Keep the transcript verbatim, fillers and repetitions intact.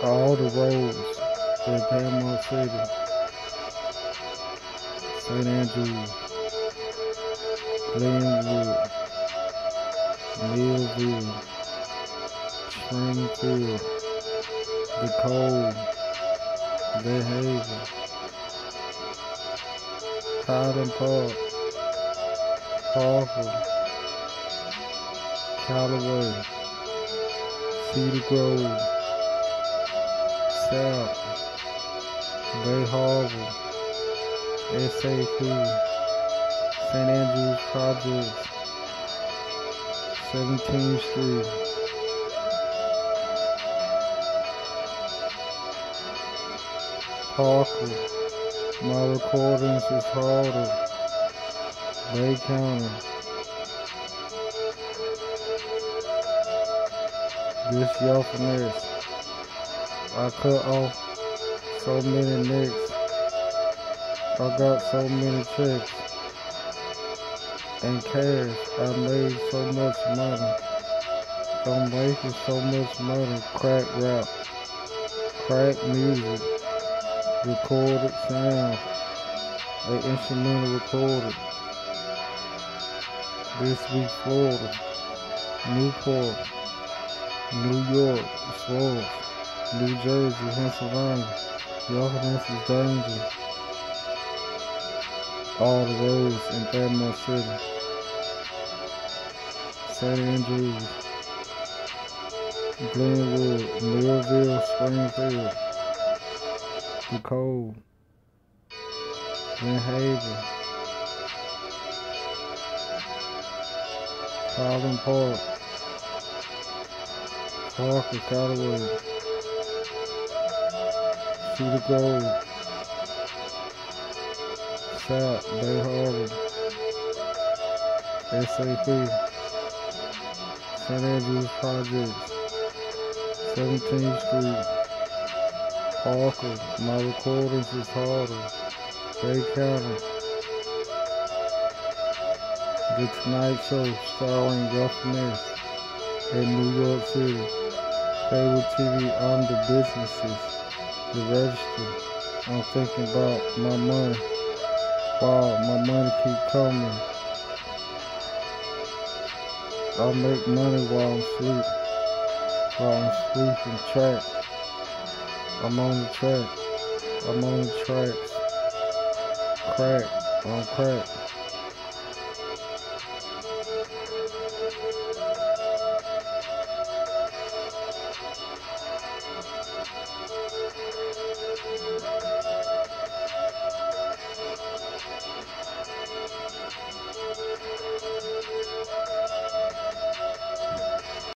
All the roads in Panama City, Saint Andrews, Glenwood, Millville, Springfield, DeKalb, Glen Haven, Highland Park, Harper, Callaway, Cedar Grove, South, Bay Harbor, S A P, Saint Andrews Projects, seventeenth Street, Parker, my recordings is harder, Bay County, this Yofferness. I cut off so many necks. I got so many checks and cash. I made so much money. I'm making so much money. Crack rap, crack music, recorded sound, an instrumental recorded. This week Florida, Newport, New York, Swole, New Jersey, Pennsylvania, Yofferness is danger. All the roads in Panama City, Saint Andrews, Glenwood, Millville, Springfield, DeKalb, Glen Haven, Highland Park, Parker, Callaway, Cedar Grove, South, Bay Harbor, S A P, Saint Andrews Projects, seventeenth Street, Parker, my recordings is harder, Bay County, The Tonight Show starring Yofferness in New York City, cable T V on the businesses, the register. I'm thinking about my money. Wow, my money keep coming. I make money while I'm asleep. While I'm sleeping, track. I'm on the track. I'm on the tracks. Crack, on crack.